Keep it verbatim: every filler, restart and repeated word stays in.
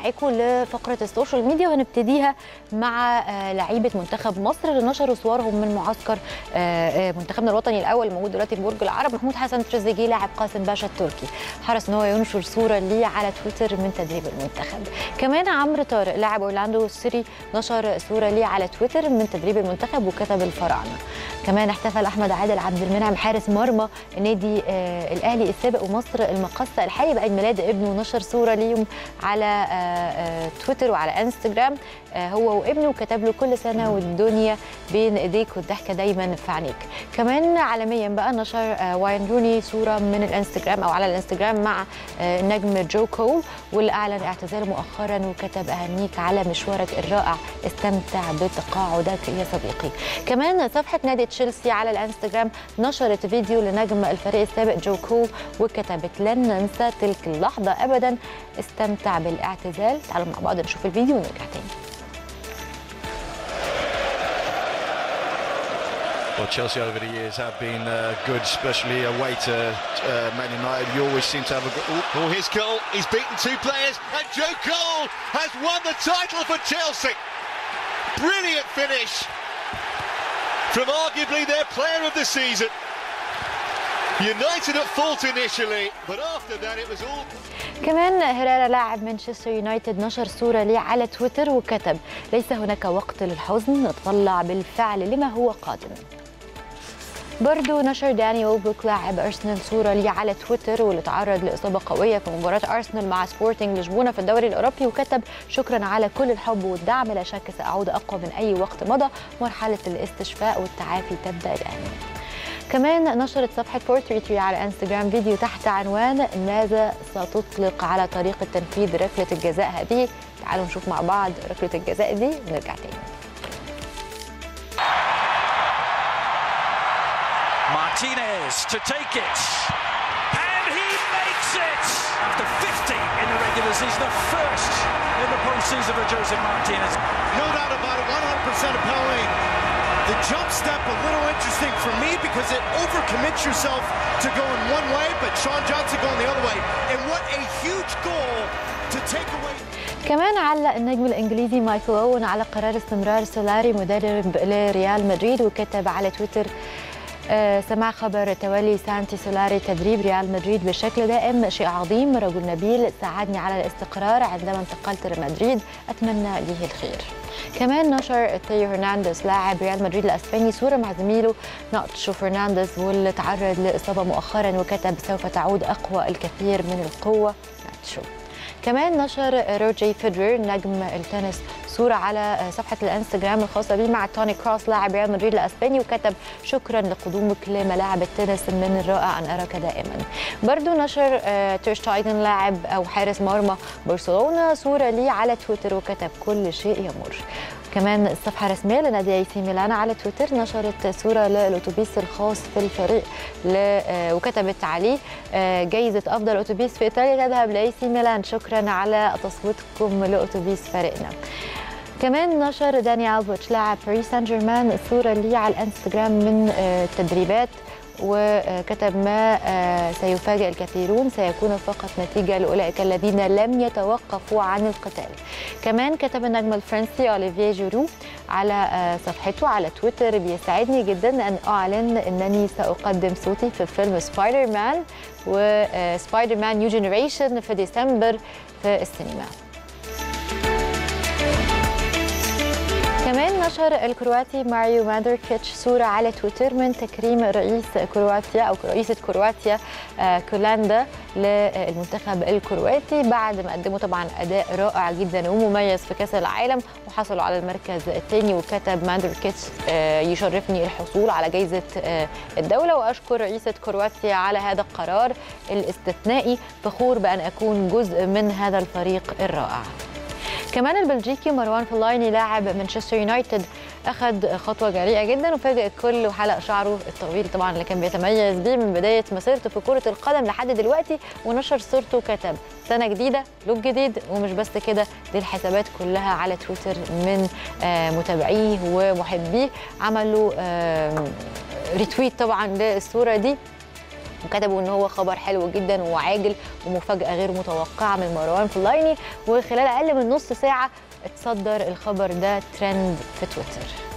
معاكم لفقره السوشيال ميديا، وهنبتديها مع لعيبه منتخب مصر اللي نشروا صورهم من معسكر منتخبنا الوطني الاول الموجود دلوقتي في برج العرب. محمود حسن تريزيجيه لاعب قاسم باشا التركي حرص ان هو ينشر صوره ليه على تويتر من تدريب المنتخب. كمان عمرو طارق لاعب اورلاندو سيتي نشر صوره ليه على تويتر من تدريب المنتخب وكتب الفراعنه. كمان احتفل احمد عادل عبد المنعم حارس مرمى النادي الاهلي السابق ومصر المقصه الحالي بعيد ميلاد ابنه، ونشر صوره ليهم على تويتر وعلى انستجرام هو وابنه، وكتب له كل سنه والدنيا بين ايديك والضحكه دايما في عينيك. كمان عالميا بقى نشر واين روني صوره من الانستجرام او على الانستجرام مع النجم جو كول، واللي اعلن اعتزاله مؤخرا وكتب اهنيك على مشوارك الرائع، استمتع بتقاعدك يا صديقي. كمان صفحه نادي تشيلسي على الانستجرام نشرت فيديو لنجم الفريق السابق جو كول وكتبت لن ننسى تلك اللحظه ابدا، استمتع بالاعتزال. تعالوا مع بعض نشوف الفيديو ونرجع تاني. Well, Chelsea over the years have been uh, good, especially away to uh, Man United. You always seem to have a good... Oh, his goal. He's beaten two players, and Joe Cole has won the title for Chelsea. Brilliant finish from arguably their player of the season. United at fault initially, but after that it was all... كمان هيريرا لاعب مانشستر يونايتد نشر صورة ليه على تويتر وكتب ليس هناك وقت للحزن، نتطلع بالفعل لما هو قادم. برضو نشر داني أولبروك لاعب أرسنال صورة ليه على تويتر واللي تعرض لإصابة قوية في مباراة أرسنال مع سبورتنج لشبونة في الدوري الأوروبي، وكتب شكرا على كل الحب والدعم، لا شك سأعود أقوى من أي وقت مضى، مرحلة الاستشفاء والتعافي تبدأ الآن. كمان نشرت صفحة فورتريتري على انستجرام فيديو تحت عنوان ماذا ستطلق على طريقة تنفيذ ركلة الجزاء هذه. تعالوا نشوف مع بعض ركلة الجزاء دي ونرجع تاني. Martinez to take it and he makes it after fifty in the regular season, the first in the postseason for Joseph Martinez. No doubt about it, one hundred percent appelling. The jump step a little interesting for me because it overcommits yourself to going one way, but Sean Johnson going the other way. And what a huge goal to take away. كمان علق النجم الانجليزي مايكل اوين على قرار استمرار سولاري مدرب لريال مدريد، وكتب على تويتر آه سمع خبر تولي سانتي سولاري تدريب ريال مدريد بشكل دائم شيء عظيم، رجل نبيل ساعدني على الاستقرار عندما انتقلت لمدريد، اتمنى ليه الخير. كمان نشر ثيو هرنانديز لاعب ريال مدريد الاسباني صوره مع زميله ناتشو فرنانديز واللي تعرض لاصابه مؤخرا، وكتب سوف تعود اقوى الكثير من القوه ناتشو. كمان نشر روجر فيدرر نجم التنس صورة على صفحة الانستجرام الخاصة به مع توني كروس لاعب ريال مدريد الاسباني، وكتب شكرا لقدومك لملاعب التنس، من الرائع ان اراك دائما. برضو نشر تير شتايجن لاعب او حارس مرمى برشلونة صورة ليه على تويتر وكتب كل شيء يمر. كمان الصفحة الرسمية لنادي اي سي ميلان على تويتر نشرت صورة للأتوبيس الخاص في الفريق وكتبت عليه جايزة أفضل أتوبيس في إيطاليا تذهب لاي سي ميلان، شكرا على تصويتكم لأتوبيس فريقنا. كمان نشر داني ألفيتش لاعب باريس سان جيرمان صورة ليه على الانستجرام من التدريبات وكتب ما سيفاجئ الكثيرون سيكون فقط نتيجة لأولئك الذين لم يتوقفوا عن القتال. كمان كتب النجم الفرنسي أوليفيه جيرو على صفحته على تويتر بيسعدني جدا أن أعلن أنني سأقدم صوتي في فيلم سبايدر مان وسبايدر مان نيو جينيريشن في ديسمبر في السينما. كمان نشر الكرواتي ماريو ماندركيتش صورة على تويتر من تكريم رئيس كرواتيا أو رئيسة كرواتيا كولاندا للمنتخب الكرواتي بعد ما قدموا طبعا أداء رائع جدا ومميز في كأس العالم وحصلوا على المركز الثاني، وكتب ماندركيتش يشرفني الحصول على جائزة الدولة وأشكر رئيسة كرواتيا على هذا القرار الاستثنائي، فخور بأن أكون جزء من هذا الفريق الرائع. كمان البلجيكي مروان فلايني لاعب مانشستر يونايتد اخذ خطوه جريئه جدا وفاجئ الكل وحلق شعره الطويل طبعا اللي كان بيتميز بيه من بدايه مسيرته في كره القدم لحد دلوقتي، ونشر صورته وكتب سنه جديده لوك جديد. ومش بس كده، دي الحسابات كلها على تويتر من متابعيه ومحبيه عملوا ريتويت طبعا للصوره دي وكتبوا ان هو خبر حلو جدا وعاجل ومفاجاه غير متوقعه من مروان فلايني، وخلال اقل من نص ساعه اتصدر الخبر ده ترند في تويتر.